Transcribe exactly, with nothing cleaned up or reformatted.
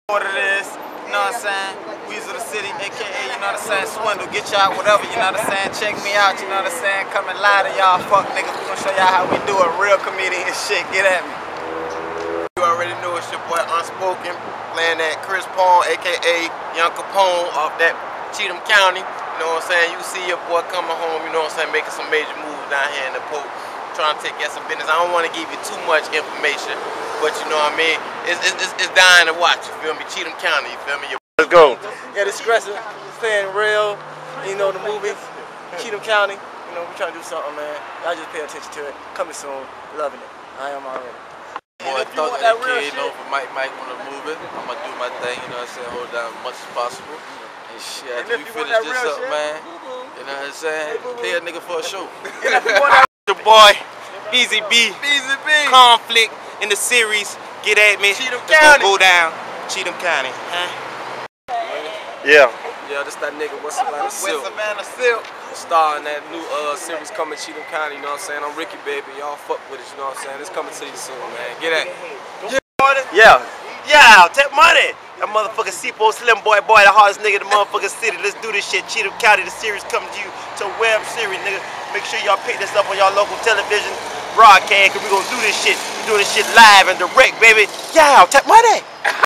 What it is, you know what I'm saying? Weasel the City, aka, you know what I'm saying, Swindle, get y'all whatever, you know what I'm saying? Check me out, you know what I'm saying? Come and lie to y'all fuck niggas. We gonna show y'all how we do it, real comedian and shit, get at me. You already know it's your boy Unspoken, playing that Chris Paul, aka Young Capone off that Cheatham County. You know what I'm saying? You see your boy coming home, you know what I'm saying, making some major moves down here in the Pope, trying to take care of some business. I don't want to give you too much information, but you know what I mean? It's, it's, it's dying to watch, you feel me? Cheatham County, you feel me? Let's go. Yeah, discretion, staying real, you know, the movie, Cheatham County, you know, we trying to do something, man. Y'all just pay attention to it. Coming soon, loving it. I am already. Boy, Thug A K, you know, for Mike Mike on the movie. I'm gonna do my thing, you know what I'm saying, hold down as much as possible. And shit, after we finish this up, shit, man, you know what I'm saying, pay a nigga for a show. The boy, Easy B, Easy B, conflict in the series, get at me, Cheatham it's County. gonna go down, Cheatham County. Huh? Yeah. Yeah, this that nigga, West Savannah Silk. West Savannah Silk. Star in that new uh, series coming to Cheatham County, you know what I'm saying? I'm Ricky, baby. Y'all fuck with it, you know what I'm saying? It's coming to you soon, man. Get at it. Yeah. Yeah, take money. That motherfucking Sipo Slim Boy Boy, the hardest nigga in the motherfucking city. Let's do this shit. Cheatham County, the series coming to you to a web series, nigga. Make sure y'all pick this up on y'all local television broadcast, cause we gonna do this shit. We doing this shit live and direct, baby. Yeah, take money.